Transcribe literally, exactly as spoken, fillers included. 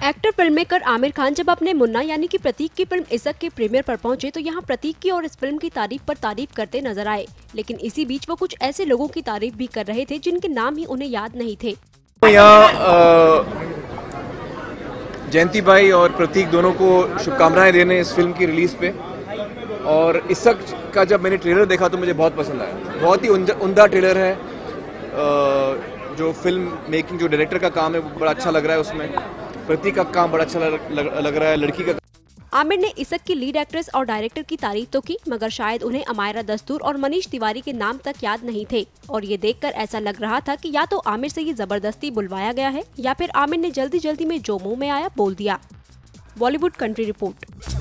Actor film maker Aamir Khan जब अपने मुन्ना यानी कि प्रतीक की फिल्म इश्क के प्रीमियर पर पहुंचे तो यहां प्रतीक की और इस फिल्म की तारीफ पर तारीफ करते नजर आए। लेकिन इसी बीच वो कुछ ऐसे लोगों की तारीफ भी कर रहे थे जिनके नाम ही उन्हें याद नहीं थे। यहाँ जयंती भाई और प्रतीक दोनों को शुभकामनाएं देने इस फिल्म की रिलीज पे। और इश्क का जब मैंने ट्रेलर देखा तो मुझे बहुत पसंद आया। बहुत ही उम्दा ट्रेलर है। जो फिल्म मेकिंग जो डायरेक्टर का काम है वो बड़ा अच्छा लग रहा है। उसमें प्रतीक का काम बड़ा अच्छा लग, लग, लग रहा है। लड़की का आमिर ने इश्क की लीड एक्ट्रेस और डायरेक्टर की तारीफ तो की, मगर शायद उन्हें अमायरा दस्तूर और मनीष तिवारी के नाम तक याद नहीं थे। और ये देखकर ऐसा लग रहा था कि या तो आमिर से ये जबरदस्ती बुलवाया गया है या फिर आमिर ने जल्दी जल्दी में जो मुंह में आया बोल दिया। Bollywood country report.